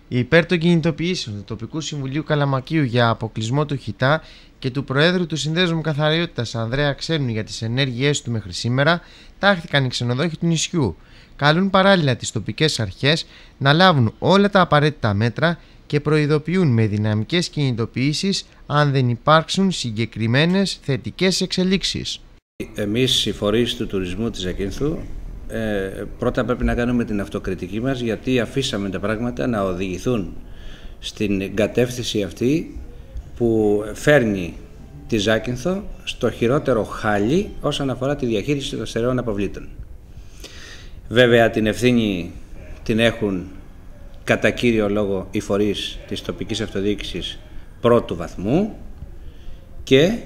Υπέρ των κινητοποιήσεων του Τοπικού Συμβουλίου Καλαμακίου για αποκλεισμό του ΧΙΤΑ και του Προέδρου του Συνδέσμου Καθαριότητας Ανδρέα Ξένου για τις ενέργειές του μέχρι σήμερα, τάχθηκαν οι ξενοδόχοι του νησιού. Καλούν παράλληλα τις τοπικές αρχές να λάβουν όλα τα απαραίτητα μέτρα και προειδοποιούν με δυναμικές κινητοποιήσεις αν δεν υπάρξουν συγκεκριμένες θετικές εξελίξεις. Εμείς οι φορείς του τουρισμού της Ζακίνθου πρώτα πρέπει να κάνουμε την αυτοκριτική μας, γιατί αφήσαμε τα πράγματα να οδηγηθούν στην κατεύθυνση αυτή που φέρνει τη Ζάκυνθο στο χειρότερο χάλι όσον αφορά τη διαχείριση των στερεών αποβλήτων. Βέβαια την ευθύνη την έχουν κατά κύριο λόγο οι φορείς της τοπικής αυτοδιοίκησης πρώτου βαθμού και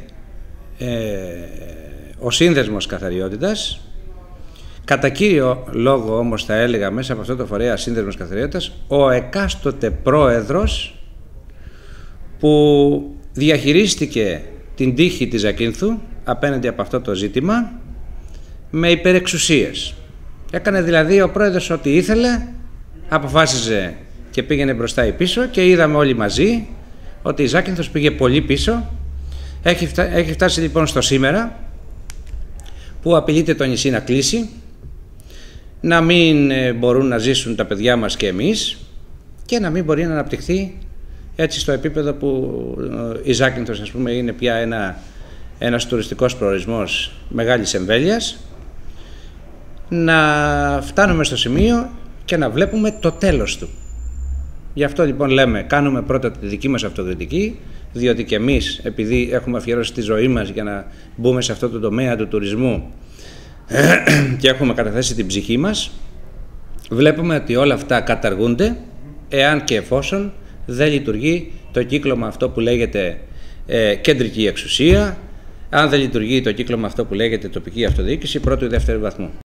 ο Σύνδεσμος Καθαριότητας. Κατά κύριο λόγο όμως θα έλεγα μέσα από αυτό το φορέα Σύνδεσμος Καθαριότητας ο εκάστοτε πρόεδρος που διαχειρίστηκε την τύχη της Ζακίνθου απέναντι από αυτό το ζήτημα με υπερεξουσίες. Έκανε δηλαδή ο πρόεδρος ό,τι ήθελε, αποφάσιζε και πήγαινε μπροστά ή πίσω και είδαμε όλοι μαζί ότι η Ζάκυνθος πήγε πολύ πίσω. Έχει φτάσει λοιπόν στο σήμερα που απειλείται το νησί να κλείσει, να μην μπορούν να ζήσουν τα παιδιά μας και εμείς και να μην μπορεί να αναπτυχθεί έτσι στο επίπεδο που η Ζάκυνθος, ας πούμε, είναι πια ένας τουριστικός προορισμός μεγάλης εμβέλειας, να φτάνουμε στο σημείο και να βλέπουμε το τέλος του. Γι' αυτό λοιπόν λέμε, κάνουμε πρώτα τη δική μας αυτοκριτική, διότι και εμείς, επειδή έχουμε αφιερώσει τη ζωή μας για να μπούμε σε αυτό το τομέα του τουρισμού και έχουμε καταθέσει την ψυχή μας, βλέπουμε ότι όλα αυτά καταργούνται εάν και εφόσον δεν λειτουργεί το κύκλωμα αυτό που λέγεται κεντρική εξουσία, αν δεν λειτουργεί το κύκλωμα αυτό που λέγεται τοπική αυτοδιοίκηση πρώτου ή δεύτερου βαθμού.